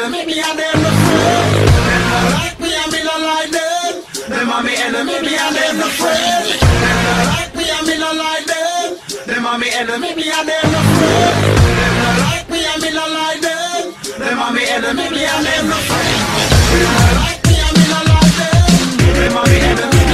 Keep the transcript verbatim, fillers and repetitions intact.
enemy, me and them no friend. Them no like me and me no like them. Them are me enemy, me and them no friend. Them no like me and me no like them. Them are me enemy, me and them no friend. Them no like me and me no like them. Them are me enemy, me and them no friend. Them no like me and me no like them. Them are me enemy.